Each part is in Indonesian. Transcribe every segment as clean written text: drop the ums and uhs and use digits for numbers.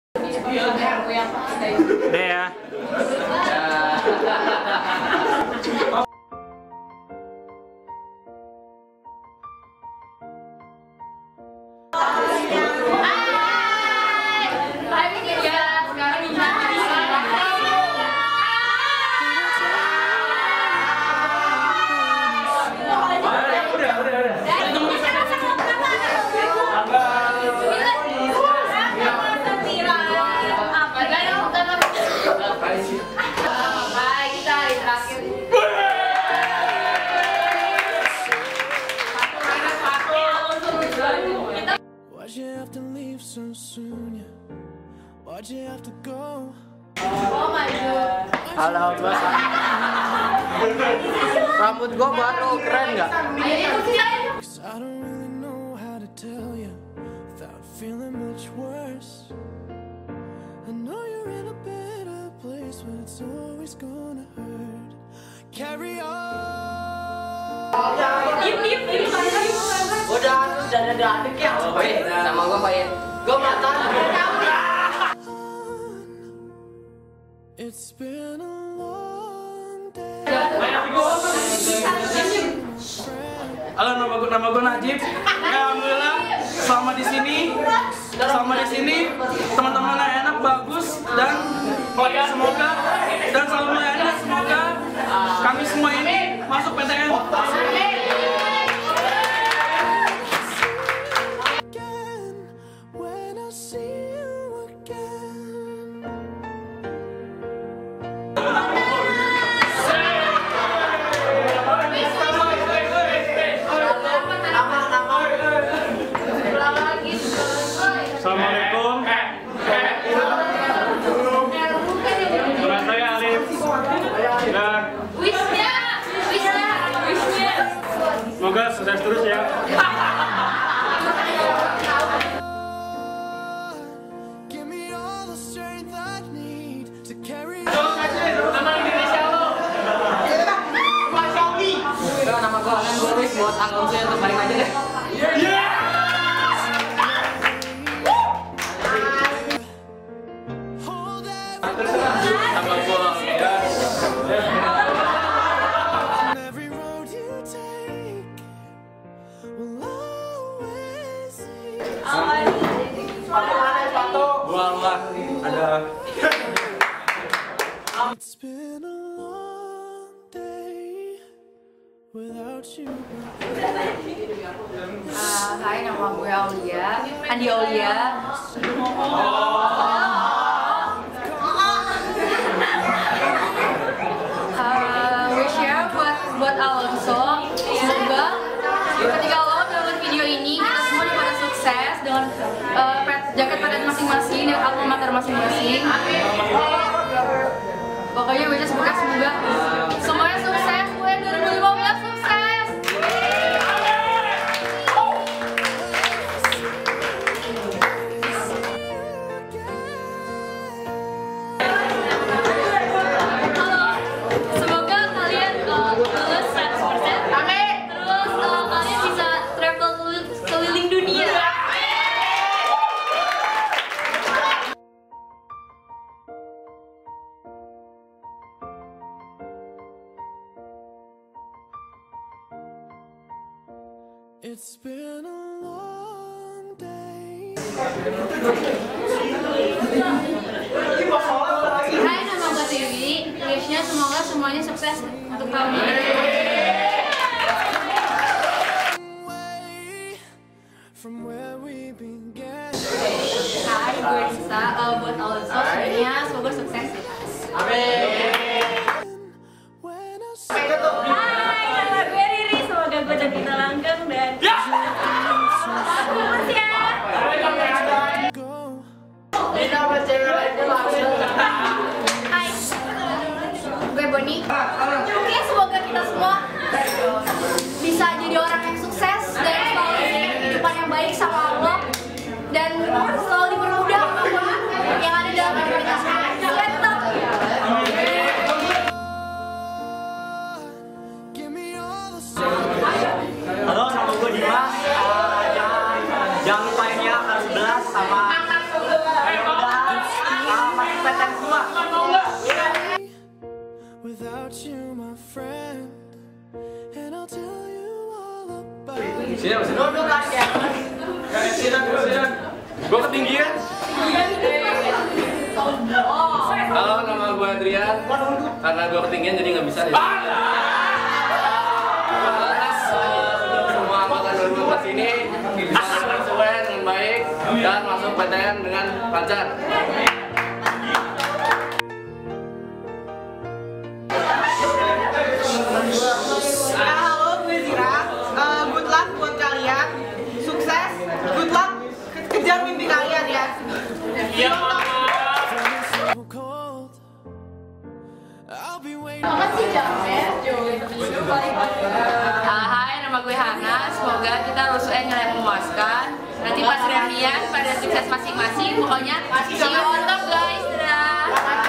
Deh ya. Why'd you have to leave so soon? Why'd you have to go? Oh my god. Halo bos. Rambut gua baru keren nggak? Cause I don't really know how to tell you without feeling much worse. I know you're in a better place, but it's always gonna hurt. Carry on. Udah ada adik ya. Sama gua Pak. Gua mantan. It's been a long day. Halo, nama gue Najib. Alhamdulillah selama di sini teman-temannya enak, bagus dan semoga dan selalu melayani. Semoga kami semua ini masuk PTN. When I see you again. Assalamualaikum. Nama saya Alif. Dan Wisnya. semoga sukses terus ya. Give me all the strength I need to carry on. Nama Indonesia lo. Nama gua Alan Boris buat akunnya untuk balik aja deh. Hold that Nama gue every road you take will always lead. gua lah ada. It's been a long day without you. Hai, nama gue Aulia, Andi Aulia. Wish-nya buat Alonso, semoga ketika lo nonton video ini kita semua pada sukses dengan jaket pada masing-masing dan alma mater masing-masing. Pokoknya wish-nya semoga semuanya sukses, gue 2015 sukses. Semoga kalian lulus 100%. Amin. Terus kalian bisa travel keliling dunia. It's been a long day. Hai, nama gue Dewi. Wish-nya semoga semuanya sukses untuk tahun ini. Way from where we began. Hai, gue Risa. Buat Alonso, semoga sukses. When I see Hai, nama gue Riri. Semoga gue dan kita langgeng dan bagus ya. you go. Hai, gue Boni. Oke, semoga kita semua bisa jadi orang yang sukses dan selalu diberikan kehidupan yang baik sama Allah dan selalu dipermudah apapun yang ada dalam hidup kita. Mantap. Give me all the strength. Halo, nama gue Dimas. Jangan lupain ya harus 11 sama. Ayo udah. Sini apa sih? Duduk aja. Sini. Gue ketinggian. Halo, nama gue Adrian. Karena gue ketinggian jadi nggak bisa. Semua angkatan 2014 ini bisa sesuai dengan baik dan masuk PTN dengan lancar. Halo, gue Zira. Good luck buat kalian. Sukses. Good luck. Kejar mimpi kalian ya. Iya. So cold. I'll be waiting. Hai, nama gue Hana. Semoga kita lulus UN dengan memuaskan. Nanti pas reunian pada sukses masing-masing. Pokoknya see you on top guys. Dadah.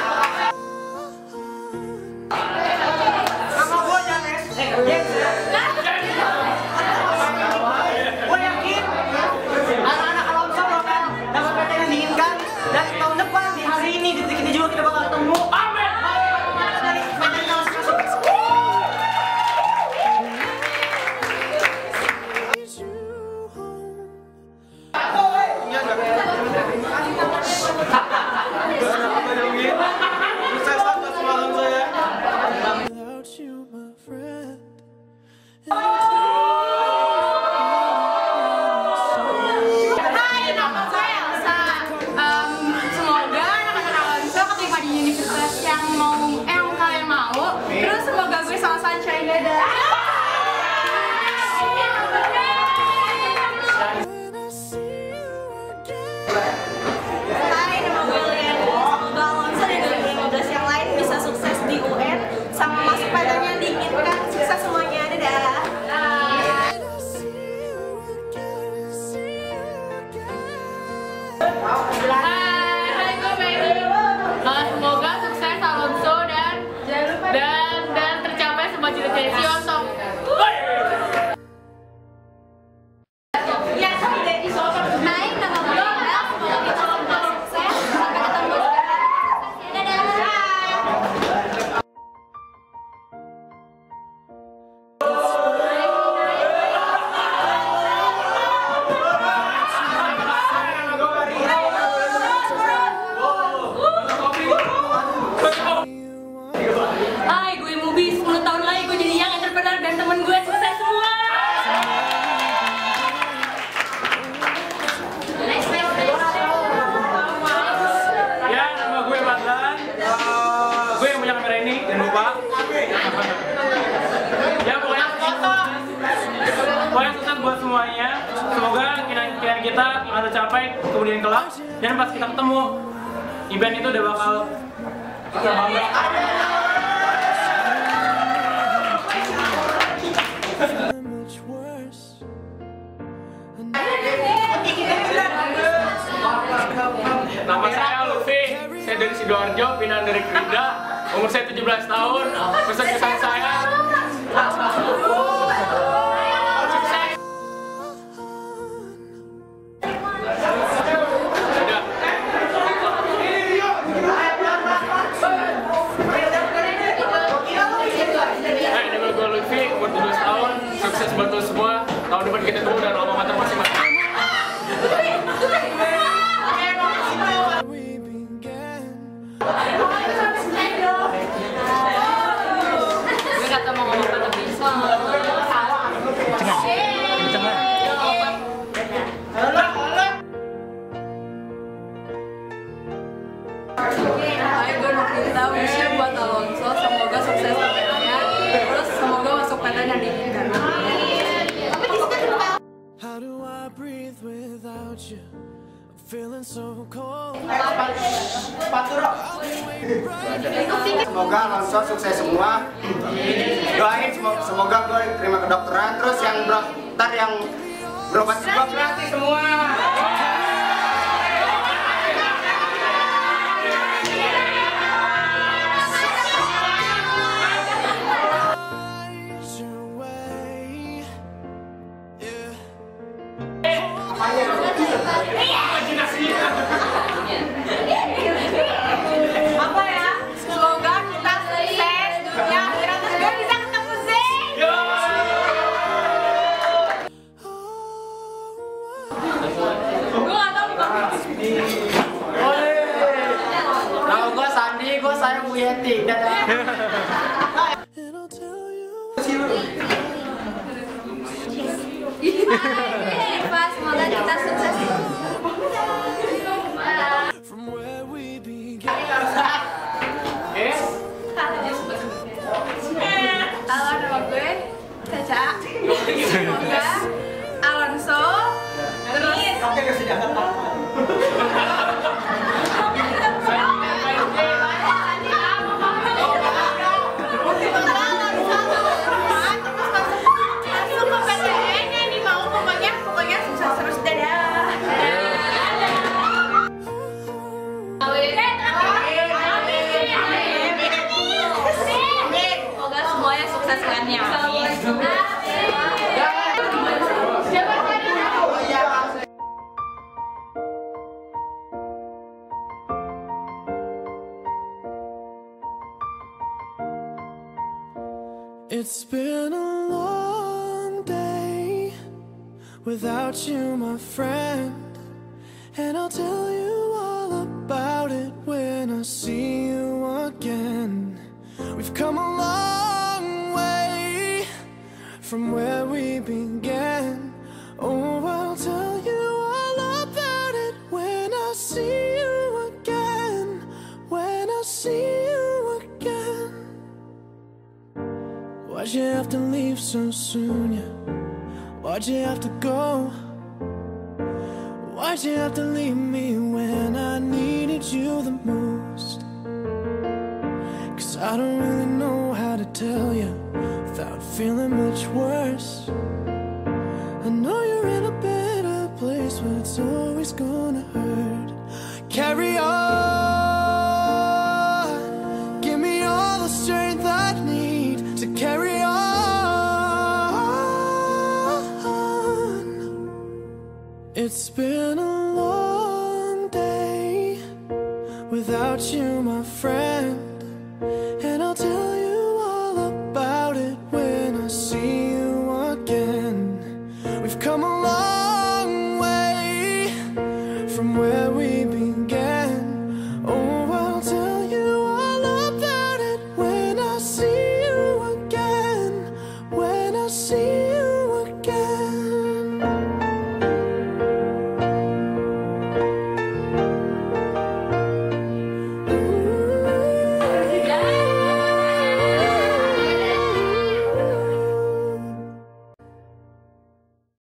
Nama gue James. Gue yakin anak-anak Alonso bakal dapat PT yang diinginkan dan tahun depan di hari ini di detik ini juga kita bakal ketemu. Amin. Dari PT yang masing-masing. Without you, my friend. Hai, nama saya Elsa. Semoga anak-anak Alonso keterima di universitas yang kalian mau. Terus semoga gue sama Sunshine. Dadah. When I see you again. Hai, nama gue Lian. Semoga Alonso dan 2015 yang lain bisa sukses di UN sama masuk PTN yang diinginkan. Sukses semuanya, dadah. When I see you again, see you again. Hai, gue Mary. Semoga sukses Alonso dan tercapai semua cita-cita si Alonso. Hai, nama gue Ella. Semoga kita semua sukses. Sampai ketemu di dadah. Hai, gue Mubi. 10 tahun lagi gue jadi yang entrepreneur dan temen gue sukses semua. Ya, nama gue Fadlan. Gue yang punya kamera ini, jangan lupa. Ya, pokoknya sukses buat semuanya. Semoga kira-kira kita akan tercapai kemudian kelak. Dan pas kita ketemu, event itu udah bakal terbangga. Feeling much worse. Nama saya Lutfi, saya dari Sidoarjo, pindahan dari Krida. Umur saya 17 tahun, pesan-pesan saya sukses. Dadah. Hai, nama gue Lutfi, umur 17 tahun, sukses buat lo semua. Tahun depan kita ketemu dan alma mater masing-masing. We began. Gue kata mau ngomong tapi Hai, gue Nurita. Wishnya buat Alonso. Semoga sukses PTN-nya. Terus semoga masuk PTN yang diinginkan. How do I breathe without you? I'm feeling so cold. Semoga Alonso sukses semua. Doain semoga gue terima kedokteran. Terus yang dokter yang berobat juga gratis semua. Eyes your way. Yeah. Apa ya? Semoga kita sukses dunia akhirat terus gue bisa ketemu Zay. Yeti. Dadah. And I'll tell you. Eva, semoga kita sukses. From where we began. Halo, nama gue Caca. Semoga Alonso terus Langsung ke PTN yang dimau, pokoknya sukses terus. Dadah. semoga semuanya sukses kan ya. It's been a long day without you, my friend. And I'll tell you all about it when I see you again. We've come a long way from where we began. Oh, I'll tell you all about it when I see you again. When I see you again. Why'd you have to leave so soon, yeah? Why'd you have to go? Why'd you have to leave me when I needed you the most? 'Cause I don't really know how to tell you without feeling much worse. I know you're in a better place, but it's always gonna hurt. Carry on, give me all the strength I need to carry on. It's been a long day without you, my friend.